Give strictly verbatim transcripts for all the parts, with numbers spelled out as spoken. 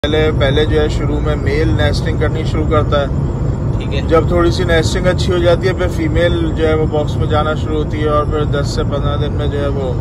पहले पहले जो है शुरू में मेल नेस्टिंग करनी शुरू करता है। ठीक है। जब थोड़ी सी नेस्टिंग अच्छी हो जाती है फिर फीमेल जो है वो बॉक्स में जाना शुरू होती है और फिर दस से पंद्रह दिन में जो है वो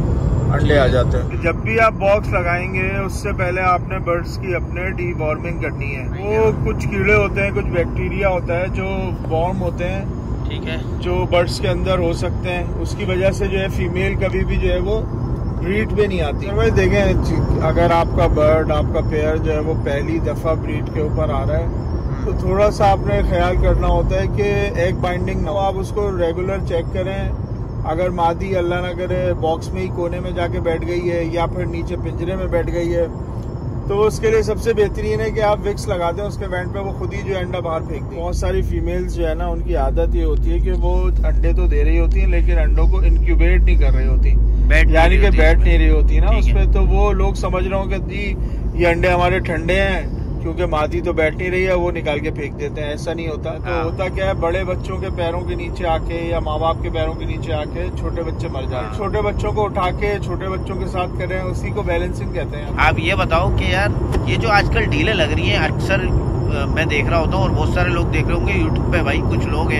अंडे आ जाते हैं। जब भी आप बॉक्स लगाएंगे उससे पहले आपने बर्ड्स की अपने डीवॉर्मिंग करनी है। वो कुछ कीड़े होते हैं, कुछ बैक्टीरिया होता है जो वॉर्म होते हैं, ठीक है, जो बर्ड्स के अंदर हो सकते हैं। उसकी वजह से जो है फीमेल कभी भी जो है वो ब्रीड पे नहीं आती। भाई देखें, अगर आपका बर्ड, आपका पेयर जो है वो पहली दफा ब्रीड के ऊपर आ रहा है तो थोड़ा सा आपने ख्याल करना होता है कि एग बाइंडिंग ना हो। आप उसको रेगुलर चेक करें। अगर मादी अल्लाह ना करे बॉक्स में ही कोने में जाके बैठ गई है या फिर नीचे पिंजरे में बैठ गई है तो उसके लिए सबसे बेहतरीन है कि आप विक्स लगा दें उसके वेंट पे, वो खुद ही जो अंडा बाहर फेंक दें। बहुत सारी फीमेल्स जो है ना उनकी आदत ये होती है कि वो अंडे तो दे रही होती हैं लेकिन अंडों को इनक्यूबेट नहीं कर रही होती, यानी कि बैठ नहीं रही होती ना उस पर। तो वो लोग समझ रहे हो कि जी ये अंडे हमारे ठंडे हैं क्योंकि मादी तो बैठ नहीं रही है, वो निकाल के फेंक देते हैं। ऐसा नहीं होता। तो होता क्या है, बड़े बच्चों के पैरों के नीचे आके या माँ बाप के पैरों के नीचे आके छोटे बच्चे मर जाते हैं। छोटे बच्चों को उठा के छोटे बच्चों के साथ करें, उसी को बैलेंसिंग कहते हैं। आप ये बताओ कि यार ये जो आजकल डीलें लग रही है, अक्सर मैं देख रहा होता हूँ और बहुत सारे लोग देख रहे होंगे यूट्यूब पे। भाई कुछ लोग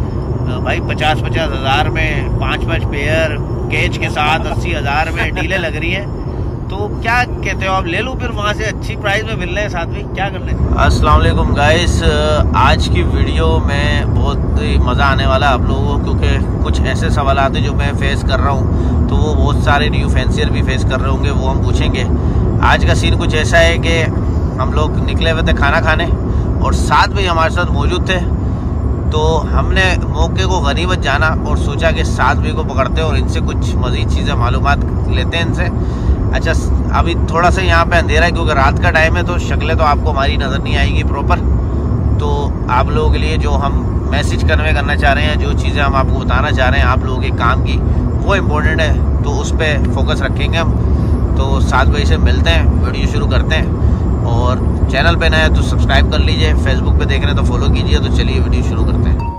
हैं भाई पचास पचास हजार में पाँच पाँच पेयर केज के साथ अस्सी हजार में डीलें लग रही है। तो क्या कहते हो आप, ले लूँ फिर वहाँ से अच्छी प्राइस में मिल रहे हैं, साथ में क्या कर रहे हैं? अस्सलाम वालेकुम गाइस, आज की वीडियो में बहुत ही मज़ा आने वाला है आप लोगों को, क्योंकि कुछ ऐसे सवाल आते जो मैं फेस कर रहा हूँ तो वो बहुत सारे न्यू फैंसियर भी फेस कर रहे होंगे, वो हम पूछेंगे। आज का सीन कुछ ऐसा है कि हम लोग निकले हुए थे खाना खाने और साथ में हमारे साथ मौजूद थे, तो हमने मौके को गनीमत जाना और सोचा कि साथ भी को पकड़ते हैं और इनसे कुछ मज़ीद चीज़ें मालूमात लेते हैं इनसे। अच्छा, अभी थोड़ा सा यहाँ पे अंधेरा है क्योंकि रात का टाइम है तो शक्लें तो आपको हमारी नज़र नहीं आएगी प्रॉपर। तो आप लोगों के लिए जो हम मैसेज कन्वे करना चाह रहे हैं, जो चीज़ें हम आपको बताना चाह रहे हैं आप लोगों के काम की, वो इम्पोर्टेंट है, तो उस पर फोकस रखेंगे हम। तो सात बजे से मिलते हैं, वीडियो शुरू करते हैं। और चैनल पे नए हैं तो सब्सक्राइब कर लीजिए, फेसबुक पे देख रहे हैं तो फॉलो कीजिए। तो चलिए वीडियो शुरू करते हैं।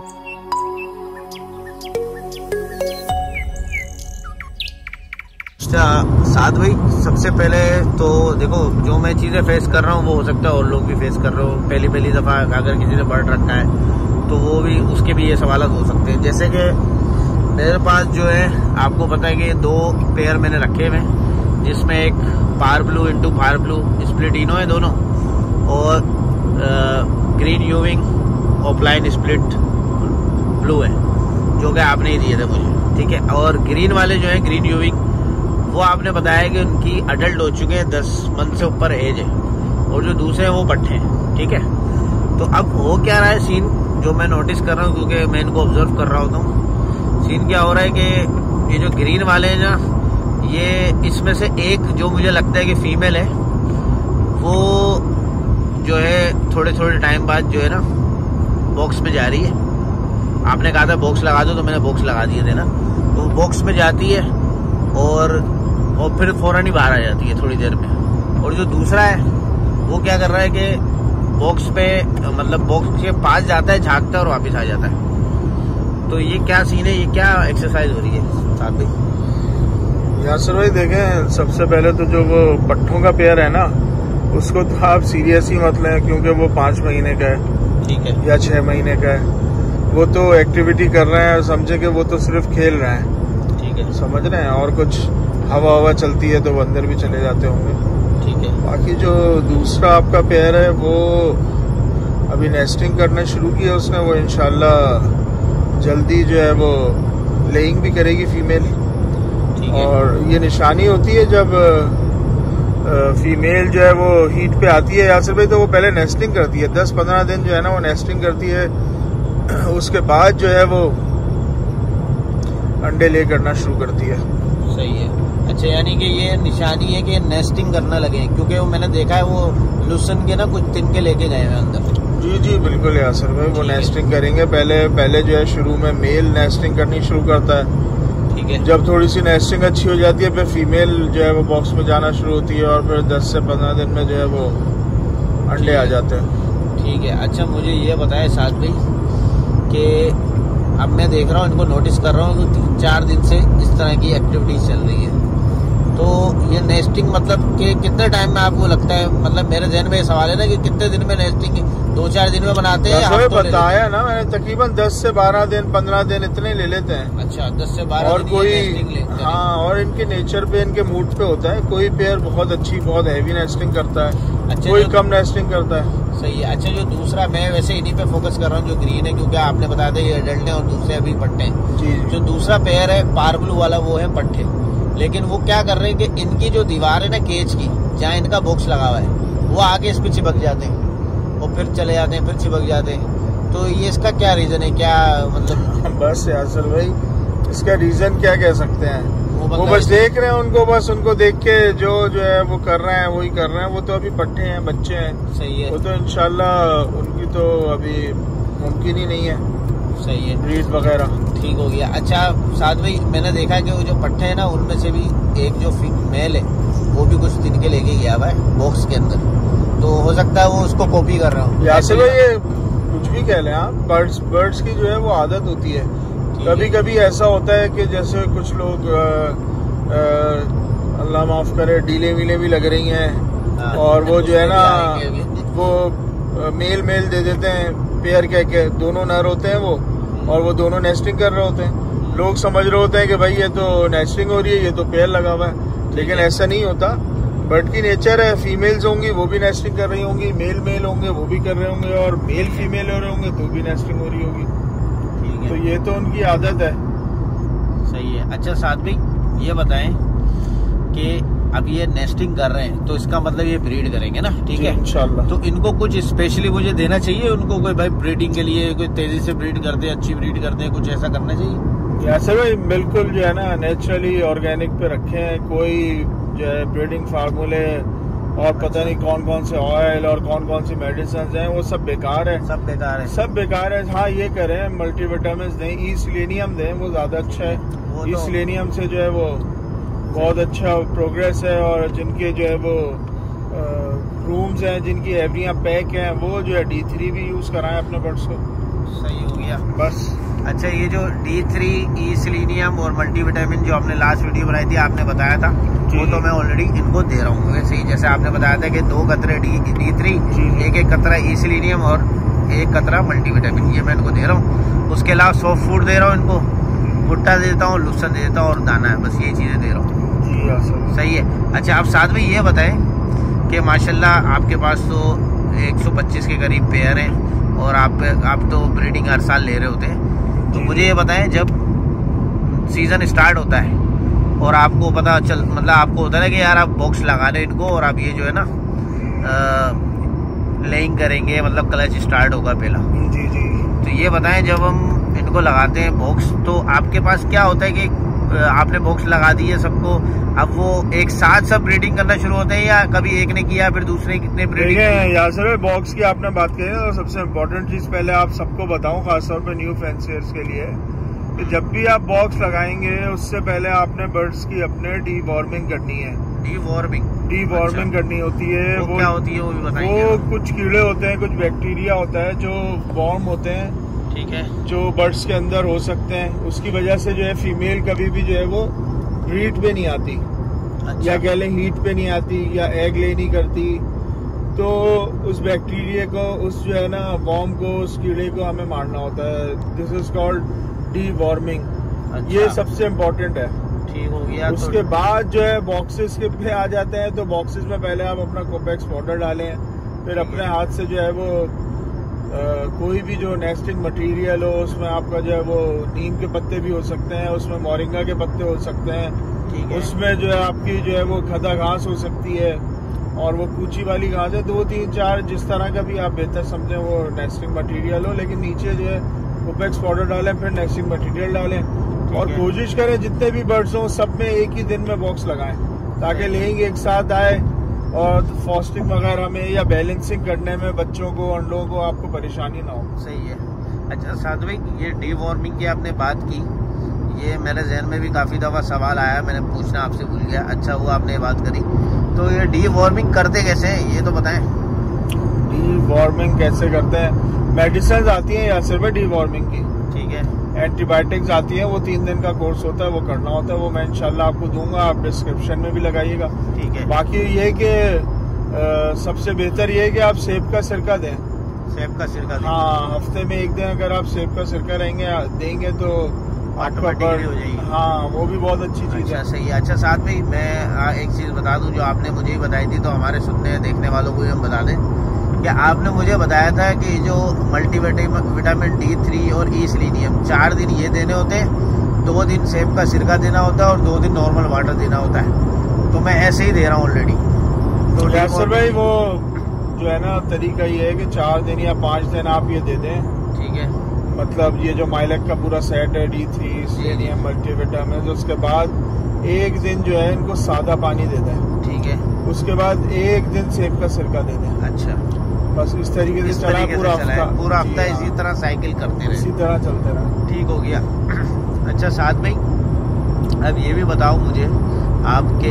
साथ भाई, सबसे पहले तो देखो जो मैं चीज़ें फेस कर रहा हूँ वो हो सकता है और लोग भी फेस कर रहे हो। पहली पहली दफ़ा अगर किसी ने बर्ड रखा है तो वो भी, उसके भी ये सवाल हो सकते हैं। जैसे कि मेरे पास जो है आपको पता है कि दो पेयर मैंने रखे हुए हैं, जिसमें एक पार ब्लू इंटू पार ब्लू स्प्लिटिनो है दोनों, और ग्रीन यूविंग ऑफलाइन स्प्लिट ब्लू है जो कि आपने ही दिए थे मुझे, ठीक है। और ग्रीन वाले जो है ग्रीन यूविंग, वो आपने बताया कि उनकी अडल्ट हो चुके हैं, दस मंथ से ऊपर एज है, और जो दूसरे हैं वो पट्टे हैं, ठीक है। तो अब हो क्या रहा है सीन, जो मैं नोटिस कर रहा हूँ क्योंकि मैं इनको ऑब्जर्व कर रहा होता हूँ। सीन क्या हो रहा है कि ये जो ग्रीन वाले हैं ना, ये इसमें से एक जो मुझे लगता है कि फीमेल है, वो जो है थोड़े थोड़े टाइम बाद जो है ना बॉक्स में जा रही है। आपने कहा था बॉक्स लगा दो तो मैंने बॉक्स लगा दिए थे ना, तो बॉक्स में जाती है और और फिर फौरन ही बाहर आ जाती है थोड़ी देर में। और जो दूसरा है वो क्या कर रहा है कि बॉक्स पे, मतलब बॉक्स के पास जाता है, झांकता है और वापस आ जाता है। तो ये क्या सीन है, ये क्या एक्सरसाइज हो रही है साथ में? यासर भाई देखें, सबसे पहले तो जो वो पट्ठों का पेयर है ना, उसको तो आप सीरियस ही मत लें क्योंकि वो पाँच महीने का है, ठीक है, या छः महीने का है। वो तो एक्टिविटी कर रहे हैं, समझे कि वो तो सिर्फ खेल रहे हैं, ठीक है, समझ रहे हैं। और कुछ हवा हवा चलती है तो वो अंदर भी चले जाते होंगे, ठीक है। बाकी जो दूसरा आपका पेयर है वो अभी नेस्टिंग करना शुरू किया उसने, वो इंशाल्लाह जल्दी जो है वो लेइंग भी करेगी फीमेल। और ये निशानी होती है जब फीमेल जो है वो हीट पे आती है यासर भाई, तो वो पहले नेस्टिंग करती है, दस पंद्रह दिन जो है ना वो नेस्टिंग करती है। उसके बाद जो है वो अंडे ले करना शुरू करती है। सही है। अच्छा, यानी कि ये निशानी है कि नेस्टिंग करने लगे, क्योंकि वो मैंने देखा है वो लूसन के ना कुछ तिनके लेके गए हैं अंदर। जी जी बिल्कुल यासर भाई, वो नेस्टिंग करेंगे। पहले पहले जो है शुरू में मेल नेस्टिंग करनी शुरू करता है, ठीक है। जब थोड़ी सी नेस्टिंग अच्छी हो जाती है फिर फीमेल जो है वो बॉक्स में जाना शुरू होती है और फिर दस से पंद्रह दिन में जो है वो अंडे आ जाते हैं, ठीक है। अच्छा, मुझे ये बताया साथ भाई कि अब मैं देख रहा हूँ, इनको नोटिस कर रहा हूँ तो तीन चार दिन से इस तरह की एक्टिविटीज चल रही है। तो ये नेस्टिंग मतलब कि कितने टाइम में आपको लगता है, मतलब मेरे ज़हन में ये सवाल है ना कि कितने दिन में नेस्टिंग, दो चार दिन में बनाते हैं? आपको बताया ना मैंने, तकरीबन दस से बारह दिन पंद्रह दिन इतने ले लेते हैं। अच्छा, दस से बारह और दिन कोई नेस्टिंग लेते हैं। हाँ, और इनके नेचर पे, इनके मूड पे होता है। कोई पेयर बहुत अच्छी बहुत हैवी नेस्टिंग करता है, अच्छा, कोई कम नेस्टिंग करता है। सही है। अच्छा, जो दूसरा, मैं वैसे इन्हीं पे फोकस कर रहा हूँ जो ग्रीन है, क्योंकि आपने बताया था ये एडल्ट है और दूसरे अभी पट्टे हैं। जी। जो दूसरा पेयर है पार ब्लू वाला, वो है पट्टे। लेकिन वो क्या कर रहे हैं कि इनकी जो दीवार है ना केज की, जहाँ इनका बॉक्स लगा हुआ है, वो आगे इस पे चिपक जाते हैं और फिर चले जाते हैं, फिर चिपक जाते हैं। तो ये इसका क्या रीजन है, क्या मतलब? बस यासर भाई, इसका रीजन क्या कह सकते हैं, वो, वो बस देख रहे हैं उनको, बस उनको देख के जो जो है वो कर रहे हैं, वही कर रहे हैं। वो तो अभी पट्टे हैं, बच्चे हैं। सही है। वो तो इंशाल्लाह उनकी तो अभी मुमकिन ही नहीं है। सही है। ब्रीड वगैरह ठीक हो गया। अच्छा साथ भाई, मैंने देखा कि वो जो पट्टे हैं ना, उनमें से भी एक जो मेल है वो भी कुछ दिन के लेके गया हुआ है बॉक्स के अंदर, तो हो सकता है वो उसको कॉपी कर रहा हूँ। यासर भाई ये कुछ भी कह लें आप, बर्ड्स बर्ड्स की जो है वो आदत होती है। कभी कभी ऐसा होता है कि जैसे कुछ लोग अल्लाह माफ करे डीले वीले भी लग रही हैं, और वो जो है ना वो मेल मेल दे देते हैं, पेयर कह के, दोनों नर होते हैं वो, और वो दोनों नेस्टिंग कर रहे होते हैं। लोग समझ रहे होते हैं कि भाई ये तो नेस्टिंग हो रही है, ये तो पेयर लगा हुआ है, लेकिन ऐसा नहीं होता। बर्ड की नेचर है, फीमेल्स होंगी वो भी नेस्टिंग कर रही होंगी, मेल मेल होंगे वो भी कर रहे होंगे, और मेल फीमेल हो रहे होंगे तो भी नेस्टिंग हो रही होगी। तो ये तो उनकी आदत है। सही है। अच्छा साथ भाई ये बताएं कि अब ये नेस्टिंग कर रहे हैं तो इसका मतलब ये ब्रीड करेंगे ना, ठीक है इंशाल्लाह। तो इनको कुछ स्पेशली मुझे देना चाहिए उनको, कोई भाई ब्रीडिंग के लिए कोई तेजी से ब्रीड करते हैं, अच्छी ब्रीड करते हैं, कुछ ऐसा करना चाहिए? ऐसे भाई बिल्कुल जो है ना नेचुरली ऑर्गेनिक पे रखे हैं। कोई जो है ब्रीडिंग फार्मूले और पता नहीं कौन कौन से ऑयल और कौन कौन सी मेडिसिन हैं, वो सब बेकार है। सब बेकार है। सब बेकार है। हाँ ये करें, मल्टीविटामिन दें, ई सिलेनियम दें, वो ज्यादा अच्छा है। ई तो... सिलेनियम से जो है वो बहुत अच्छा प्रोग्रेस है। और जिनके जो है वो रूम्स हैं, जिनकी एवरियां पैक हैं, वो जो है डी थ्री भी यूज कराएं अपने बर्ड्स को। सही हो गया बस। अच्छा, ये जो डी थ्री, ई सिलेनियम और मल्टीविटामिन जो आपने लास्ट वीडियो बनाई थी, आपने बताया था, वो तो मैं ऑलरेडी इनको दे रहा हूँ वैसे ही, जैसे आपने बताया था कि दो कतरे डी डी थ्री, एक एक कतरा ई सिलेनियम और एक कतरा मल्टीविटामिन, ये मैं इनको दे रहा हूँ। उसके अलावा सॉफ्ट फूड दे रहा हूँ इनको, भुट्टा दे देता हूँ, लुसन दे देता हूँ और दाना है, बस ये चीज़ें दे रहा हूँ। सही है। अच्छा आप साथ में ये बताएं कि माशाल्लाह आपके पास तो एक सौ पच्चीस के करीब पेयर हैं और आप आप तो ब्रीडिंग हर साल ले रहे होते हैं, तो मुझे ये बताएं जब सीज़न स्टार्ट होता है और आपको पता चल, मतलब आपको होता है ना कि यार आप बॉक्स लगा लें इनको और आप ये जो है ना लेइंग करेंगे, मतलब क्लच स्टार्ट होगा पहला। जी जी। तो ये बताएं जब हम इनको लगाते हैं बॉक्स, तो आपके पास क्या होता है कि आपने बॉक्स लगा दी है सबको, अब वो एक साथ सब ब्रीडिंग करना शुरू होते हैं या कभी एक ने किया फिर दूसरे कितने ब्रीडिंग? यासर बॉक्स की आपने बात की है, तो सबसे इम्पोर्टेंट चीज पहले आप सबको बताऊं, खासतौर पे न्यू फैंसियर्स के लिए, कि जब भी आप बॉक्स लगाएंगे उससे पहले आपने बर्ड्स की अपने डी वॉर्मिंग करनी है। डी वॉर्मिंग डी वॉर्मिंग अच्छा। करनी होती है। वो, वो क्या होती है वो भी बताइए। वो कुछ कीड़े होते हैं, कुछ बैक्टीरिया होता है जो वॉर्म होते हैं, ठीक है, जो बर्ड्स के अंदर हो सकते हैं, उसकी वजह से जो है फीमेल कभी भी जो है वो हीट पे नहीं आती। अच्छा। या कह लें हीट पे नहीं आती या एग ले नहीं करती, तो उस बैक्टीरिया को, उस जो है ना वॉर्म को, उस कीड़े को हमें मारना होता है। This is called deworming. अच्छा। ये सबसे इम्पोर्टेंट है। ठीक हो गया। उसके तो... बाद जो है बॉक्सेस के पे आ जाते हैं, तो बॉक्सेस में पहले आप अपना कोपेक्स पाउडर डालें, फिर अपने हाथ से जो है वो आ, कोई भी जो नेस्टिंग मटेरियल हो, उसमें आपका जो है वो नीम के पत्ते भी हो सकते हैं, उसमें मोरिंगा के पत्ते हो सकते हैं, उसमें जो है आपकी जो है वो खदा घास हो सकती है, और वो कूची वाली घास है, दो तीन चार जिस तरह का भी आप बेहतर समझें वो नेस्टिंग मटेरियल हो, लेकिन नीचे जो है कोपेक्स पाउडर डालें, फिर नेस्टिंग मटेरियल डालें, और कोशिश करें जितने भी बर्ड्स हों सब में एक ही दिन में बॉक्स लगाएं, ताकि लेंगे एक साथ आए और फास्टिंग वगैरह में या बैलेंसिंग करने में बच्चों को, अंडों को आपको परेशानी ना हो। सही है। अच्छा साथ भाई, ये डी वॉर्मिंग की आपने बात की, ये मेरे जहन में भी काफ़ी दफ़ा सवाल आया, मैंने पूछना आपसे भूल गया, अच्छा हुआ आपने ये बात करी। तो ये डी वॉर्मिंग करते कैसे हैं ये तो बताएं। डी वॉर्मिंग कैसे करते हैं? मेडिसिन आती हैं या सिर्फ डी वॉर्मिंग की, ठीक है, एंटीबायोटिक्स आती है, वो तीन दिन का कोर्स होता है, वो करना होता है। वो मैं इंशाल्लाह आपको दूंगा, आप डिस्क्रिप्शन में भी लगाइएगा। ठीक है। बाकी ये कि सबसे बेहतर ये है कि आप सेब का सिरका दें। सेब का सिरका दें। हाँ, हफ्ते में एक दिन अगर आप सेब का सिरका रहेंगे देंगे तो ऑटोमेटिकली हो जाएगी। हाँ, वो भी बहुत अच्छी चीज अच्छा, है। सही है। अच्छा, साथ में मैं एक चीज बता दूं जो आपने मुझे ही बताई थी, तो हमारे सुनने देखने वालों को भी हम बता दें कि आपने मुझे बताया था कि जो मल्टीविटामिन डी थ्री और ई सेलेनियम चार दिन ये देने होते हैं, दो दिन सेब का सिरका देना होता है और दो दिन नॉर्मल वाटर देना होता है। तो मैं ऐसे ही दे रहा हूँ ऑलरेडी। तो यासर भाई वो जो है ना तरीका ये है कि चार दिन या पाँच दिन आप ये दे दें। ठीक है। मतलब ये जो माइलेक का पूरा सेट है, डी थ्री सेलेनियम मल्टीविटामिन, उसके बाद एक दिन जो है इनको सादा पानी दे दें। ठीक है। उसके बाद एक दिन सेब का सिरका दे दें। अच्छा, बस इस तरीके से इस चला तरीके पूरा से चला हफ्ता। पूरा हफ्ता इसी तरह साइकिल करते रहे, इसी तरह चलते रहे। ठीक हो गया। अच्छा साथ में अब ये भी बताओ मुझे, आपके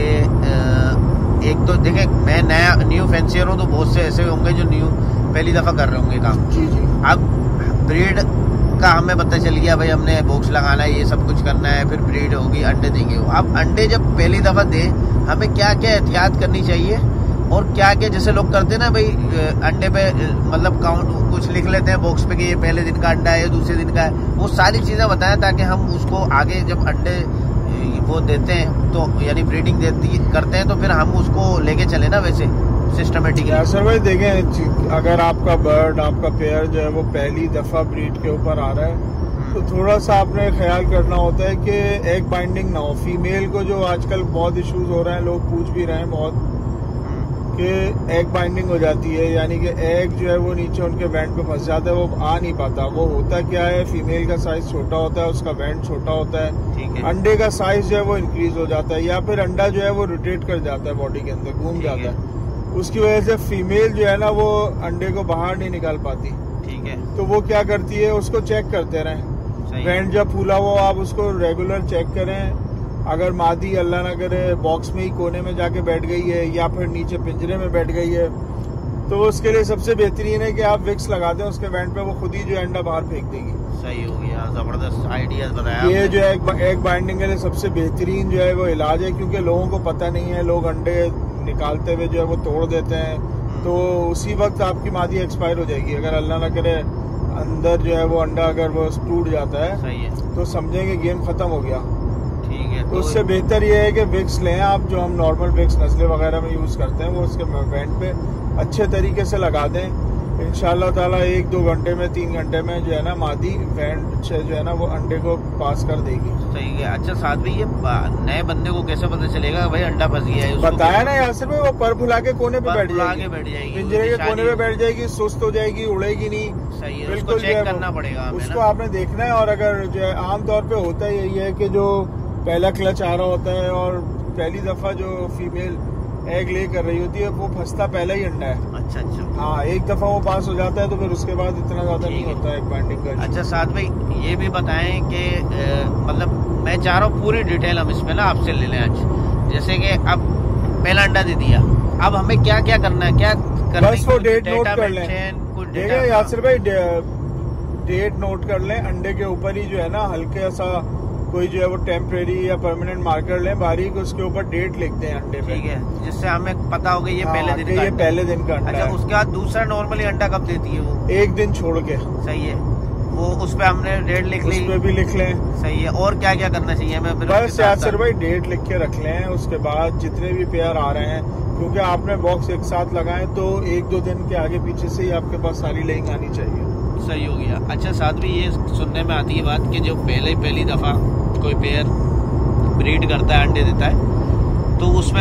एक तो देखे मैं नया न्यू फैंसियर हूँ, तो बहुत से ऐसे होंगे जो न्यू पहली दफा कर रहे होंगे काम। जी जी। अब ब्रीड का हमें पता चल गया भाई, हमने बॉक्स लगाना है, ये सब कुछ करना है, फिर ब्रीड होगी, अंडे देंगे। अब अंडे जब पहली दफा दे, हमें क्या क्या एहतियात करनी चाहिए और क्या क्या जैसे लोग करते हैं ना भाई, अंडे पे मतलब काउंट कुछ लिख लेते हैं बॉक्स पे कि ये पहले दिन का अंडा है, दूसरे दिन का है, वो सारी चीजें बताएं ताकि हम उसको आगे जब अंडे वो देते हैं तो यानी ब्रीडिंग देती करते हैं तो फिर हम उसको लेके चले ना वैसे सिस्टमेटिकली। सर भाई देखें, अगर आपका बर्ड आपका पेयर जो है वो पहली दफा ब्रीड के ऊपर आ रहा है तो थोड़ा सा आपने ख्याल करना होता है कि एग बाइंडिंग ना हो। फीमेल को जो आजकल बहुत इश्यूज हो रहे हैं, लोग पूछ भी रहे हैं बहुत कि एग बाइंडिंग हो जाती है, यानी कि एग जो है वो नीचे उनके वेंट पे फंस जाता है, वो आ नहीं पाता। वो होता क्या है, फीमेल का साइज छोटा होता है, उसका वेंट छोटा होता है, ठीक है। अंडे का साइज जो है वो इंक्रीज हो जाता है, या फिर अंडा जो है वो रोटेट कर जाता है, बॉडी के अंदर घूम जाता है। उसकी वजह से फीमेल जो है ना वो अंडे को बाहर नहीं निकाल पाती। ठीक है। तो वो क्या करती है, उसको चेक करते रहें। वेंट जब फूला हो आप उसको रेगुलर चेक करें। अगर मादी अल्लाह ना करे बॉक्स में ही कोने में जाके बैठ गई है या फिर नीचे पिंजरे में बैठ गई है, तो उसके लिए सबसे बेहतरीन है कि आप विक्स लगा दें उसके वेंट पे, वो खुद ही जो है अंडा बाहर फेंक देगी। सही हो गया, जबरदस्त आइडिया बताया। ये जो है एग बाइंडिंग के लिए सबसे बेहतरीन जो है वो इलाज है, क्योंकि लोगों को पता नहीं है, लोग अंडे निकालते हुए जो है वो तोड़ देते हैं, तो उसी वक्त आपकी मादी एक्सपायर हो जाएगी। अगर अल्लाह ना करे अंदर जो है वो अंडा अगर वो टूट जाता है, सही है, तो समझेंगे गेम खत्म हो गया। ठीक है। तो तो उससे बेहतर ये है कि विक्स लें आप, जो हम नॉर्मल विक्स नस्ले वगैरह में यूज करते हैं, वो उसके वेंट पे अच्छे तरीके से लगा दें। इंशाल्लाह ताला एक दो घंटे में तीन घंटे में जो है ना मादी वेंट से जो है ना वो अंडे को पास कर देगी। सही है। अच्छा साथ में ये नए बंदे को कैसे पता चलेगा भाई अंडा फंस गया है? बताया ना यासिर भाई, वो पर फुला के कोने पे बैठ जाएगी, बैठ जाएगी, पिंजरे के कोने पे बैठ जाएगी, सुस्त हो जाएगी, उड़ेगी नहीं। सही है, बिल्कुल उसको चेक करना पड़ेगा, उसको आपने देखना है। और अगर जो है आमतौर पे होता यही है कि जो पहला क्लच आ रहा होता है और पहली दफा जो फीमेल एग ले कर रही होती है, वो फंसता पहला ही अंडा है। अच्छा अच्छा। हाँ, एक दफा वो पास हो जाता है तो फिर उसके बाद इतना ज्यादा नहीं होता है बाइंडिंग का। अच्छा साथ में ये भी बताएं कि मतलब मैं चाह रहा हूँ पूरी डिटेल हम इसमें ना आपसे ले लें आज। जैसे कि अब पहला अंडा दे दिया, अब हमें क्या क्या करना है, क्या करना, बस वो डेट नोट कर लें। देखिए यासिर भाई, डेट नोट कर लें। अंडे के ऊपर ही जो है ना हल्के सा कोई जो है वो टेम्परेरी या परमानेंट मार्कर लें बारीक, उसके ऊपर डेट लिखते हैं अंडे पे, ठीक है, जिससे हमें पता होगा ये पहले दिन का ये पहले दिन का अंडा अच्छा है। उसके बाद दूसरा नॉर्मली अंडा कब देती है वो? एक दिन छोड़ के। सही है, वो उस पे हमने डेट लिख ली, उस पे भी लिख लें। सही है। और क्या क्या करना चाहिए हमें? बस यासिर भाई डेट लिख के रख लें। उसके बाद जितने भी पेयर आ रहे हैं, क्योंकि आपने बॉक्स एक साथ लगाए तो एक दो दिन के आगे पीछे से ही आपके पास सारी लेइंग आनी चाहिए। सही हो गया। अच्छा साथ भी ये सुनने में आती है बात कि जो पहले पहली दफा कोई पेयर ब्रीड करता है, अंडे देता है, तो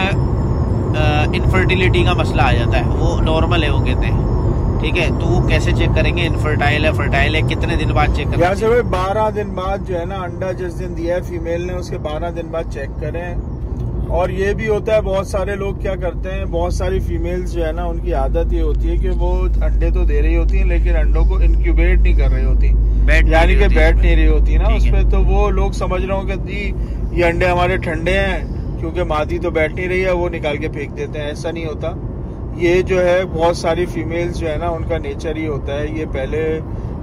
उसमें इनफर्टिलिटी का मसला आ जाता है। वो नॉर्मल है वो कहते हैं, ठीक है, तो वो कैसे चेक करेंगे इनफर्टाइल है फर्टाइल है? कितने दिन बाद चेक करेंगे? भाई बारह दिन बाद जो है ना अंडा जिस दिन दिया है फीमेल ने, उसके बारह दिन बाद चेक करें। और ये भी होता है, बहुत सारे लोग क्या करते हैं, बहुत सारी फीमेल्स जो है ना उनकी आदत ये होती है कि वो अंडे तो दे रही होती हैं लेकिन अंडों को इंक्यूबेट नहीं कर रही होती, यानी कि बैठ नहीं रही होती ना उस पर। तो वो लोग समझ रहे हो कि जी ये अंडे हमारे ठंडे हैं क्योंकि मादी तो बैठ नहीं रही है, वो निकाल के फेंक देते हैं। ऐसा नहीं होता। ये जो है बहुत सारी फीमेल्स जो है ना उनका नेचर ही होता है, ये पहले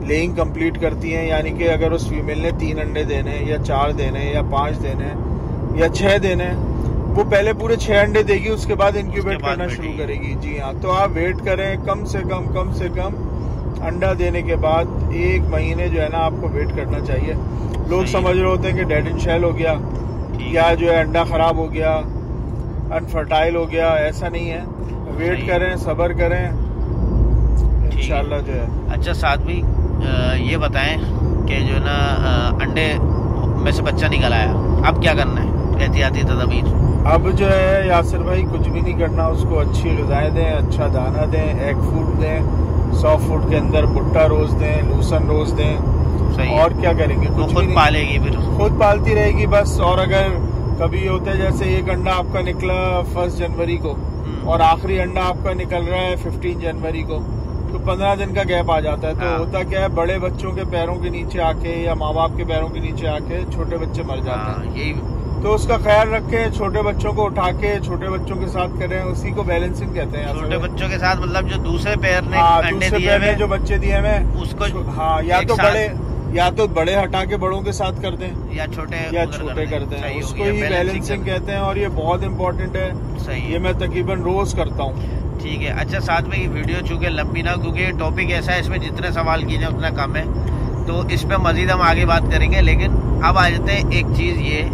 लेइंग कंप्लीट करती हैं, यानी कि अगर उस फीमेल ने तीन अंडे देने हैं या चार देने हैं या पांच देने हैं या छह देने हैं, वो पहले पूरे छह अंडे देगी, उसके बाद इंक्यूबेट करना शुरू करेगी। जी हाँ, तो आप वेट करें, कम से कम कम से कम अंडा देने के बाद एक महीने जो है ना आपको वेट करना चाहिए। लोग समझ रहे होते हैं कि डेड इन शेल हो गया या जो है अंडा खराब हो गया, अनफर्टाइल हो गया, ऐसा नहीं है। वेट करें, सब्र करें, इंशाल्लाह जो है। अच्छा साथ भी ये बताएं कि जो ना अंडे में से बच्चा निकल आया, अब क्या करना है, एहतियाती तदबीर? अब जो है यासिर भाई कुछ भी नहीं करना, उसको अच्छी ग़िज़ाएं दें, अच्छा दाना दें, एग फूड दें, सॉफ्ट फूड के अंदर भुट्टा रोज दें, लूसन रोज दें। सही और क्या करेंगे, कुछ खुद पालेगी, फिर खुद पालती रहेगी बस। और अगर कभी होता है जैसे एक अंडा आपका निकला फर्स्ट जनवरी को और आखिरी अंडा आपका निकल रहा है फिफ्टीन जनवरी को, तो पंद्रह दिन का गैप आ जाता है। तो हाँ। होता क्या है, बड़े बच्चों के पैरों के नीचे आके या माँ बाप के पैरों के नीचे आके छोटे बच्चे मर जाते हैं। हाँ, यही तो उसका ख्याल रखें, छोटे बच्चों को उठा के छोटे बच्चों के साथ करें, उसी को बैलेंसिंग कहते हैं। छोटे बच्चों के साथ मतलब जो दूसरे पैर ने हाँ, अंडे दूसरे दिए पैर ने हैं, जो बच्चे दिए हैं उसको हाँ या तो बड़े या तो बड़े हटा के बड़ों के साथ कर दें या छोटे या छोटे कर दें, उसको ही बैलेंसिंग कहते हैं। और ये बहुत इम्पोर्टेंट है, सही ये मैं तकरीबन रोज करता हूँ। ठीक है। अच्छा साथ में ये वीडियो चूंकि लंबी ना, क्योंकि टॉपिक ऐसा है, इसमें जितने सवाल किए जाए उतना कम है, तो इस पे मजीद हम आगे बात करेंगे। लेकिन अब आ जाते हैं एक चीज़ ये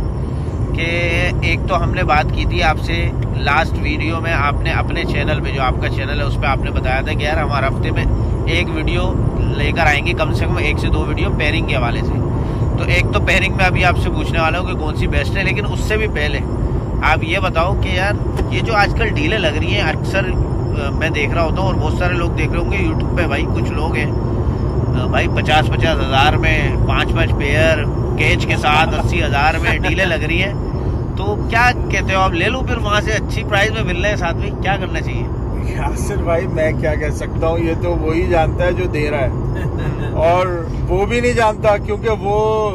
कि एक तो हमने बात की थी आपसे लास्ट वीडियो में, आपने अपने चैनल पे, जो आपका चैनल है उस पर आपने बताया था कि यार हमारे हफ्ते में एक वीडियो लेकर आएंगे, कम से कम एक से दो वीडियो पेयरिंग के हवाले से। तो एक तो पेयरिंग में अभी आपसे पूछने वाला हूँ कि कौन सी बेस्ट है, लेकिन उससे भी पहले आप ये बताओ कि यार ये जो आजकल डीलें लग रही हैं, अक्सर मैं देख रहा होता हूँ और बहुत सारे लोग देख रहे होंगे यूट्यूब पे, भाई कुछ लोग हैं भाई पचास पचास हज़ार में पाँच पाँच पेयर केज के साथ अस्सी हज़ार में डीलें लग रही हैं। तो क्या कहते हो आप, ले लूँ फिर वहाँ से अच्छी प्राइस में मिल रहे हैं, साथ में क्या करना चाहिए? यासिर भाई मैं क्या कह सकता हूँ, ये तो वही जानता है जो दे रहा है और वो भी नहीं जानता क्योंकि वो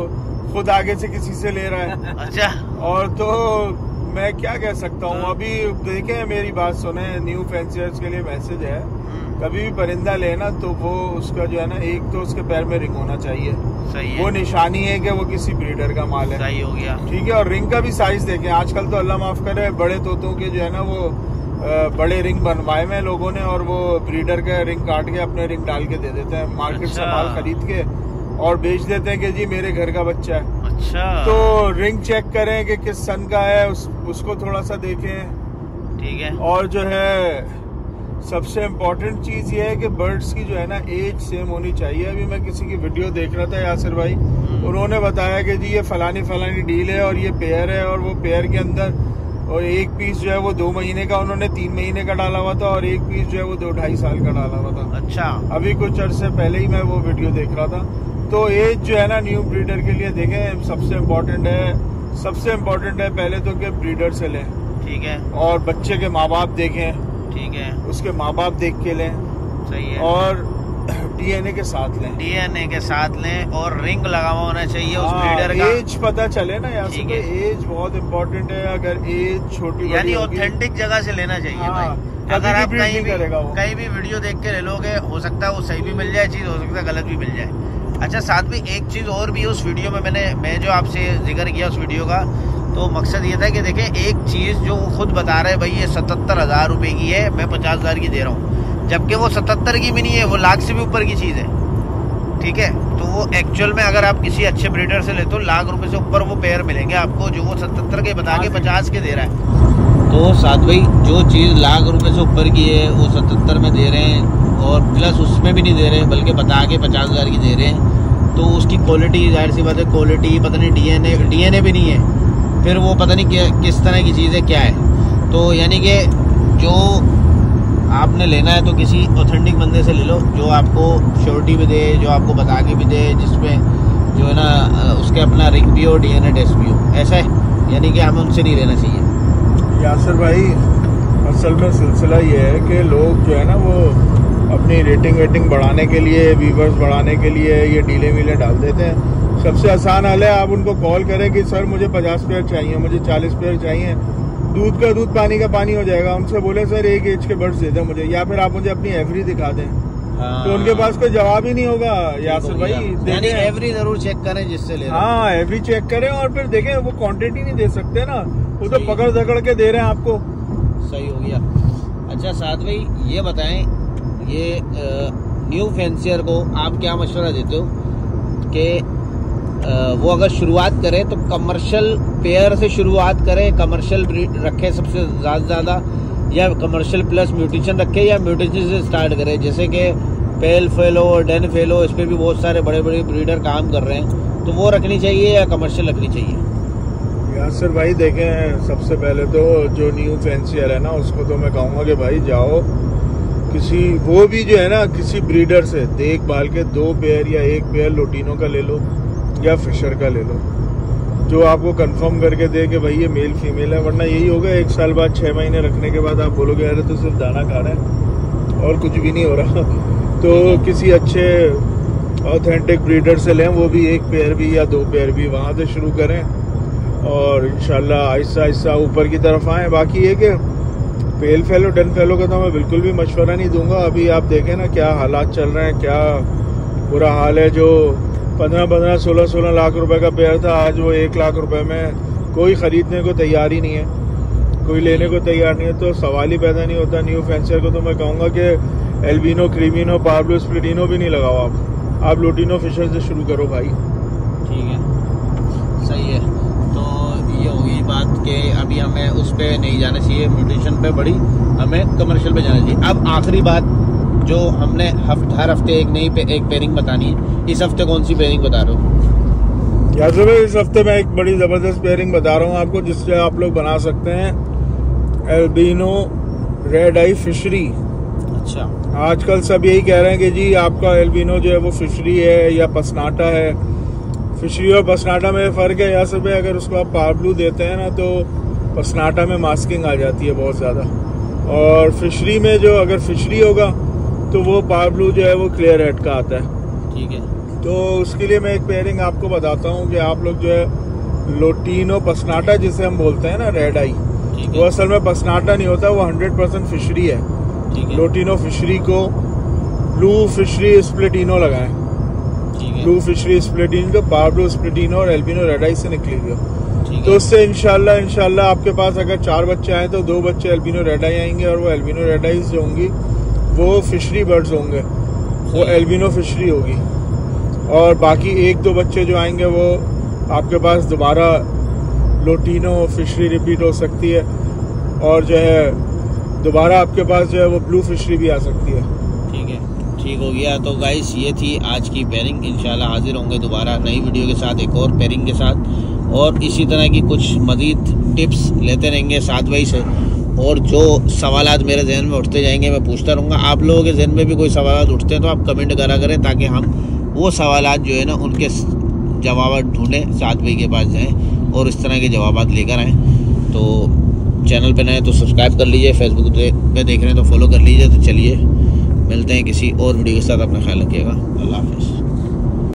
खुद आगे से किसी से ले रहा है। अच्छा। और तो मैं क्या कह सकता हूँ, अभी देखें मेरी बात सुने, न्यू फैंसियर्स के लिए मैसेज है, कभी भी परिंदा लेना तो वो उसका जो है ना, एक तो उसके पैर में रिंग होना चाहिए, सही है, वो निशानी है कि वो किसी ब्रीडर का माल है, सही हो गया, ठीक है। और रिंग का भी साइज देखें, आजकल तो अल्लाह माफ करे बड़े तोतों के जो है ना वो बड़े रिंग बनवाए में लोगों ने, और वो ब्रीडर का रिंग काट के अपने रिंग डाल के दे देते हैं, मार्केट से माल खरीद के और बेच देते हैं कि जी मेरे घर का बच्चा है। अच्छा। तो रिंग चेक करें कि किस सन का है, उस, उसको थोड़ा सा देखें, ठीक है। और जो है सबसे इम्पोर्टेंट चीज ये है कि बर्ड्स की जो है ना एज सेम होनी चाहिए। अभी मैं किसी की वीडियो देख रहा था यासिर भाई, उन्होंने बताया कि जी ये फलानी फलानी डील है और ये पेयर है, और वो पेयर के अंदर और एक पीस जो है वो दो महीने का उन्होंने तीन महीने का डाला हुआ था और एक पीस जो है वो दो ढाई साल का डाला हुआ था। अच्छा। अभी कुछ अर्से पहले ही मैं वो वीडियो देख रहा था। तो एज जो है ना न्यू ब्रीडर के लिए देखें, सबसे इम्पोर्टेंट है, सबसे इम्पोर्टेंट है पहले तो कि ब्रीडर से लें, ठीक है, और बच्चे के माँ बाप देखें, ठीक है, उसके माँ बाप देख के लें, सही है, और डीएनए के साथ लें, डीएनए के साथ लें, और रिंग लगा हुआ होना चाहिए उस ब्रीडर का, एज पता चले ना यार, एज बहुत इम्पोर्टेंट है। अगर एज छोटी यानी ऑथेंटिक जगह से लेना चाहिए भाई। अगर आप कहीं भी कहीं भी वीडियो देख के ले लोगे, हो सकता है वो सही भी मिल जाए चीज, हो सकता है गलत भी मिल जाए। अच्छा साथ में एक चीज और भी उस वीडियो में मैंने मैं जो आपसे जिक्र किया उस वीडियो का, तो मकसद ये था कि देखें एक चीज जो वो खुद बता रहे हैं भाई ये सतहत्तर हजार रुपए की है, मैं पचास हजार की दे रहा हूँ, जबकि वो सतहत्तर की भी नहीं है, वो लाख से भी ऊपर की चीज है, ठीक है। तो वो एक्चुअल में अगर आप किसी अच्छे ब्रीडर से लेते हो लाख रुपए से ऊपर वो पेयर मिलेंगे आपको, जो वो सतहत्तर के बता के पचास के दे रहा है। तो साथ भाई जो चीज लाख रुपए से ऊपर की है वो सतहत्तर में दे रहे हैं, और प्लस उसमें भी नहीं दे रहे हैं बल्कि बता के पचास हजार की दे रहे हैं, तो उसकी क्वालिटी जाहिर सी बात है, क्वालिटी पता नहीं, डीएनए डीएनए भी नहीं है, फिर वो पता नहीं कि, किस तरह की चीज़ है, क्या है। तो यानी कि जो आपने लेना है तो किसी ऑथेंटिक बंदे से ले लो जो आपको श्योरिटी भी दे, जो आपको बता के भी दे, जिसमें जो है ना उसके अपना रिंग भी हो, डीएनए टेस्ट भी हो, ऐसा है, यानी कि हमें उनसे नहीं लेना चाहिए। यासिर भाई असल में सिलसिला ये है कि लोग जो है ना वो अपनी रेटिंग वेटिंग बढ़ाने के लिए, व्यूवर्स बढ़ाने के लिए ये डीले वीले डाल देते हैं। सबसे आसान हल है, आप उनको कॉल करें कि सर मुझे पचास पेयर चाहिए, मुझे चालीस पेयर चाहिए, दूध का दूध पानी का पानी हो जाएगा। उनसे बोले सर एक एज के बर्ड्स दे दें मुझे, या फिर आप मुझे अपनी एवरी दिखा दें, हाँ। तो उनके पास कोई जवाब ही नहीं होगा यासिर भाई। यानी एवरी जरूर चेक करें जिससे ले रहे हैं। हाँ एवरी चेक करें और फिर देखें, वो क्वांटिटी नहीं दे सकते ना, वो तो पकड़ दकड़ के दे रहे हैं आपको। सही हो गया। अच्छा साद भाई ये बताएं, ये न्यू फैंसियर को आप क्या मशवरा देते हो कि वो अगर शुरुआत करे तो कमर्शियल पेयर से शुरुआत करे, कमर्शियल ब्रीड रखे सबसे ज़्यादा ज़्यादा, या कमर्शियल प्लस म्यूटेशन रखे, या म्यूटेशन से स्टार्ट करे? जैसे कि पेल फेलो और डेन फेलो, इस पर भी बहुत सारे बड़े बड़े ब्रीडर काम कर रहे हैं, तो वो रखनी चाहिए या कमर्शियल रखनी चाहिए? यासिर भाई देखें, सबसे पहले तो जो न्यू फैंसियर है ना, उसको तो मैं कहूँगा कि भाई जाओ किसी, वो भी जो है ना, किसी ब्रीडर से देखभाल के दो पेयर या एक पेयर लोटिनो का ले लो या फिशर का ले लो, जो आपको कंफर्म करके दे कि भाई ये मेल फीमेल है। वरना यही होगा एक साल बाद, छः महीने रखने के बाद आप बोलोगे अरे तो सिर्फ दाना खा रहे हैं और कुछ भी नहीं हो रहा। तो किसी अच्छे ऑथेंटिक ब्रीडर से लें, वो भी एक पेयर भी या दो पेयर भी, वहाँ से शुरू करें और इंशाल्लाह आहिस्ता आहिस्ता ऊपर की तरफ आएँ। बाकी ये कि पेल फेलो डन फेलो का तो मैं बिल्कुल भी मशवरा नहीं दूंगा। अभी आप देखें ना क्या हालात चल रहे हैं, क्या बुरा हाल है। जो पंद्रह पंद्रह सोलह सोलह लाख रुपए का पेयर था, आज वो एक लाख रुपए में कोई ख़रीदने को तैयार ही नहीं है, कोई लेने को तैयार नहीं है। तो सवाल ही पैदा नहीं होता। न्यू फैंसियर को तो मैं कहूँगा कि एल्बिनो, क्रीमिनो, पाब्लो, स्प्लिटिनो भी नहीं लगाओ आप आप लोटिनो फिशर से शुरू करो भाई। ठीक है, सही है। तो ये होगी बात कि अभी हमें उस पर नहीं जाना चाहिए, म्यूटेशन पे बड़ी, हमें कमर्शियल पे जाना चाहिए। अब आखिरी बात, जो हमने हफ्ते हर हफ्ते एक नई पे, एक पेयरिंग बतानी है, इस हफ्ते कौन सी पेयरिंग बता रहे हो? यासिर भाई इस हफ्ते मैं एक बड़ी ज़बरदस्त पेयरिंग बता रहा हूँ आपको, जिससे आप लोग बना सकते हैं एल्बिनो रेड आई फिशरी। अच्छा, आजकल सब यही कह रहे हैं कि जी आपका एल्बिनो जो है वो फिशरी है या पसनाटा है। फिशरी और पसनाटा में फ़र्क है यासिर भाई, अगर उसको आप पाब्लू देते हैं ना तो पसनाटा में मास्किंग आ जाती है बहुत ज़्यादा, और फिशरी में जो अगर फिशरी होगा तो वो पाब्लू जो है वो क्लियर हेड का आता है। ठीक है। तो उसके लिए मैं एक पेयरिंग आपको बताता हूँ कि आप लोग जो है लोटिनो पसनाटा जिसे हम बोलते हैं ना रेड आई, वो असल में पसनाटा नहीं होता, वो हंड्रेड परसेंट फिशरी है। लोटिनो फिशरी को ब्लू फिशरी स्प्लिटिनो लगाएं, blue fischeri split ino, pablo split ino और एल्बिनो रेड आई से निकली हुई। तो उससे इंशाल्लाह इंशाल्लाह आपके पास अगर चार बच्चे आए तो दो बच्चे एल्बिनो रेड आई आएंगे, और वो एल्बिनो रेड आई जो होंगी वो फिशरी बर्ड्स होंगे, वो एल्बिनो फिशरी होगी। और बाकी एक दो बच्चे जो आएंगे वो आपके पास दोबारा लोटिनो फिशरी रिपीट हो सकती है, और जो है दोबारा आपके पास जो है वो ब्लू फिशरी भी आ सकती है। ठीक है, ठीक हो गया। तो गाइस ये थी आज की पेयरिंग। इंशाल्लाह हाजिर होंगे दोबारा नई वीडियो के साथ, एक और पेयरिंग के साथ, और इसी तरह की कुछ मज़ीद टिप्स लेते रहेंगे साथ भाई से। और जो सवालात मेरे जहन में उठते जाएंगे मैं पूछता रहूँगा। आप लोगों के जहन में भी कोई सवालात उठते हैं तो आप कमेंट करा करें, ताकि हम वो सवालात जो है ना उनके जवाब ढूंढें, साथ भाई के पास जाएं और इस तरह के जवाब लेकर आएँ। तो चैनल पे नए तो सब्सक्राइब कर लीजिए, फेसबुक पे देख रहे हैं तो फॉलो कर लीजिए। तो चलिए मिलते हैं किसी और वीडियो के साथ, अपना ख्याल रखिएगा। अल्लाह हाफ़िज़।